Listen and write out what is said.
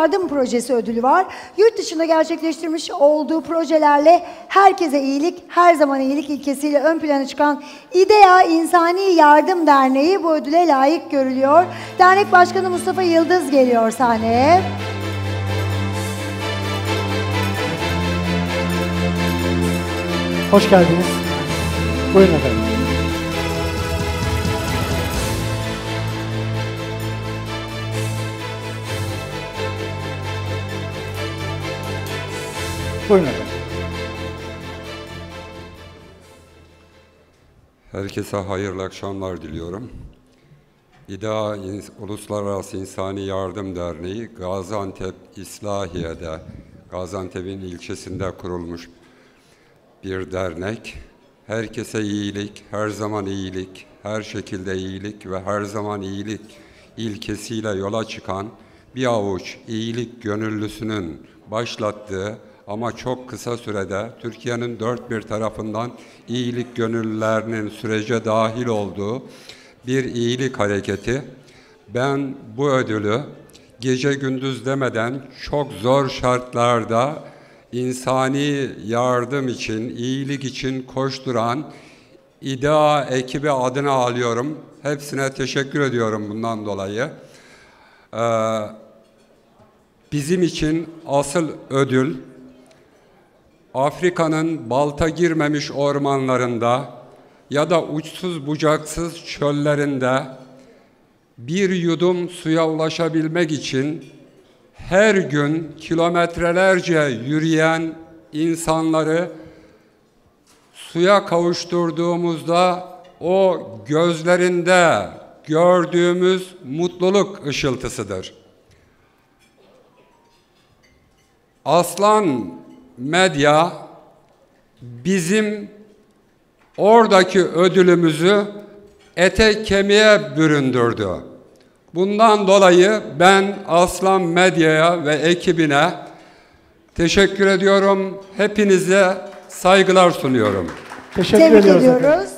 Yardım Projesi ödülü var. Yurt dışında gerçekleştirmiş olduğu projelerle herkese iyilik, her zaman iyilik ilkesiyle ön plana çıkan İDEA İnsani Yardım Derneği bu ödüle layık görülüyor. Dernek Başkanı Mustafa Yıldız geliyor sahneye. Hoş geldiniz. Buyurun efendim. Buyurun efendim. Herkese hayırlı akşamlar diliyorum. İDEA Uluslararası İnsani Yardım Derneği Gaziantep İslahiye'de, Gaziantep'in ilçesinde kurulmuş bir dernek. Herkese iyilik, her zaman iyilik, her şekilde iyilik ve her zaman iyilik ilkesiyle yola çıkan bir avuç iyilik gönüllüsünün başlattığı ama çok kısa sürede Türkiye'nin dört bir tarafından iyilik gönüllülerinin sürece dahil olduğu bir iyilik hareketi. Ben bu ödülü gece gündüz demeden çok zor şartlarda insani yardım için, iyilik için koşturan İDEA ekibi adına alıyorum. Hepsine teşekkür ediyorum bundan dolayı. Bizim için asıl ödül, Afrika'nın balta girmemiş ormanlarında ya da uçsuz bucaksız çöllerinde bir yudum suya ulaşabilmek için her gün kilometrelerce yürüyen insanları suya kavuşturduğumuzda o gözlerinde gördüğümüz mutluluk ışıltısıdır. Aslan Medya bizim oradaki ödülümüzü ete kemiğe büründürdü. Bundan dolayı ben Aslan Medya'ya ve ekibine teşekkür ediyorum. Hepinize saygılar sunuyorum. Teşekkür ediyoruz.